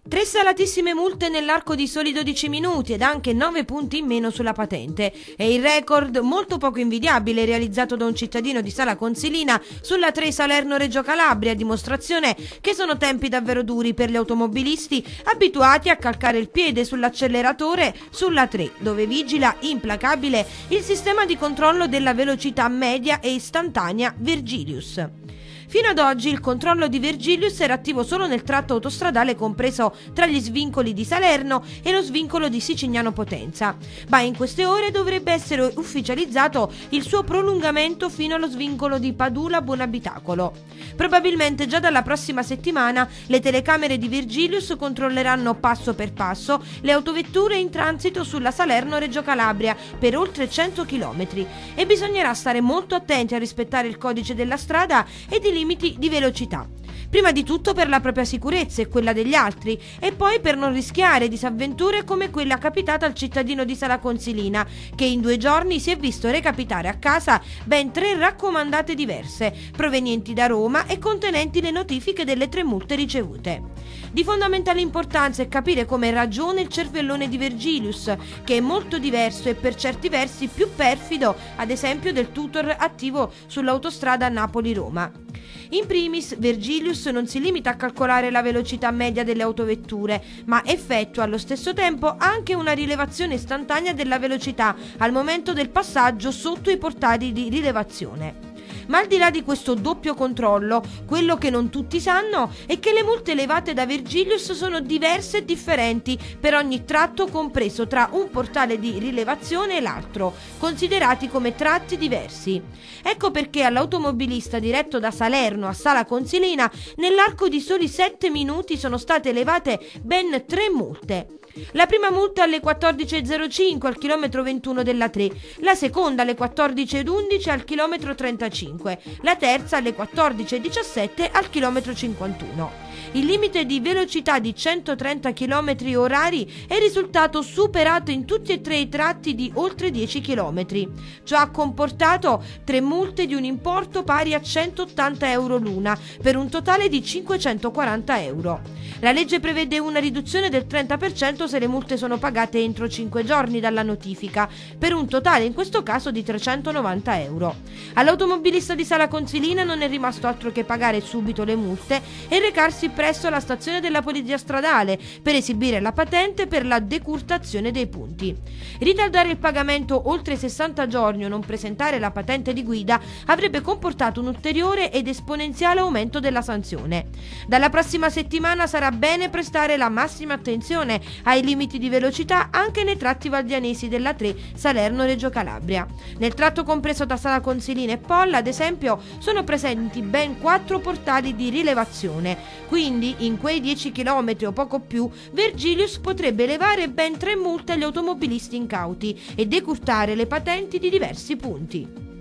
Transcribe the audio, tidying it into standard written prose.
3 salatissime multe nell'arco di soli 12 minuti ed anche 9 punti in meno sulla patente. È il record molto poco invidiabile realizzato da un cittadino di Sala Consilina sulla 3 Salerno-Reggio Calabria, dimostrazione che sono tempi davvero duri per gli automobilisti abituati a calcare il piede sull'acceleratore sulla 3, dove vigila implacabile il sistema di controllo della velocità media e istantanea Virgilius. Fino ad oggi il controllo di Virgilius era attivo solo nel tratto autostradale compreso tra gli svincoli di Salerno e lo svincolo di Sicignano Potenza, ma in queste ore dovrebbe essere ufficializzato il suo prolungamento fino allo svincolo di Padula Buonabitacolo. Probabilmente già dalla prossima settimana le telecamere di Virgilius controlleranno passo per passo le autovetture in transito sulla Salerno-Reggio Calabria per oltre 100 km e bisognerà stare molto attenti a rispettare il codice della strada e di limiti di velocità. Prima di tutto per la propria sicurezza e quella degli altri e poi per non rischiare disavventure come quella capitata al cittadino di Sala Consilina, che in 2 giorni si è visto recapitare a casa ben 3 raccomandate diverse provenienti da Roma e contenenti le notifiche delle 3 multe ricevute. Di fondamentale importanza è capire come ragiona il cervellone di Virgilius, che è molto diverso e per certi versi più perfido, ad esempio del tutor attivo sull'autostrada Napoli-Roma. In primis, Virgilius non si limita a calcolare la velocità media delle autovetture, ma effettua allo stesso tempo anche una rilevazione istantanea della velocità al momento del passaggio sotto i portali di rilevazione. Ma al di là di questo doppio controllo, quello che non tutti sanno è che le multe elevate da Virgilius sono diverse e differenti per ogni tratto compreso tra un portale di rilevazione e l'altro, considerati come tratti diversi. Ecco perché all'automobilista diretto da Salerno a Sala Consilina, nell'arco di soli 7 minuti sono state elevate ben 3 multe. La prima multa alle 14.05 al chilometro 21 della 3, la seconda alle 14.11 al chilometro 35, la terza alle 14.17 al chilometro 51. Il limite di velocità di 130 km orari è risultato superato in tutti e 3 i tratti di oltre 10 km. Ciò ha comportato 3 multe di un importo pari a 180 euro l'una, per un totale di 540 euro. La legge prevede una riduzione del 30% se le multe sono pagate entro 5 giorni dalla notifica, per un totale in questo caso di 390 euro. All'automobilista di Sala Consilina non è rimasto altro che pagare subito le multe e recarsi presso la stazione della polizia stradale per esibire la patente per la decurtazione dei punti. Ritardare il pagamento oltre 60 giorni o non presentare la patente di guida avrebbe comportato un ulteriore ed esponenziale aumento della sanzione. Dalla prossima settimana sarà bene prestare la massima attenzione ai limiti di velocità anche nei tratti valdianesi della 3 Salerno-Reggio Calabria. Nel tratto compreso da Sala Consilina e Polla, ad esempio, sono presenti ben 4 portali di rilevazione, quindi in quei 10 km o poco più Virgilius potrebbe elevare ben 3 multe agli automobilisti incauti e decurtare le patenti di diversi punti.